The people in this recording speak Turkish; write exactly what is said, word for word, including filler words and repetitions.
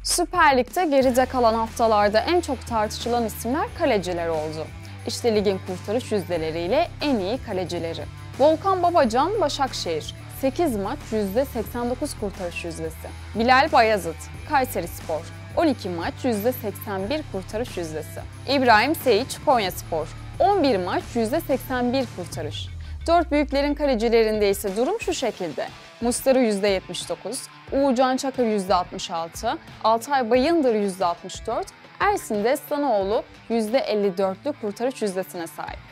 Süper Lig'de geride kalan haftalarda en çok tartışılan isimler kaleciler oldu. İşte ligin kurtarış yüzdeleriyle en iyi kalecileri. Volkan Babacan, Başakşehir, sekiz maç yüzde seksen dokuz kurtarış yüzdesi. Bilal Bayazıt, Kayserispor, on iki maç yüzde seksen bir kurtarış yüzdesi. İbrahim Seyiç, Konyaspor, on bir maç yüzde seksen bir kurtarış. Dört büyüklerin kalecilerinde ise durum şu şekilde: Muslera yüzde yetmiş dokuz, Uğurcan Çakır yüzde altmış altı, Altay Bayındır yüzde altmış dört, Ersin Destanoğlu yüzde elli dörtlük kurtarış yüzdesine sahip.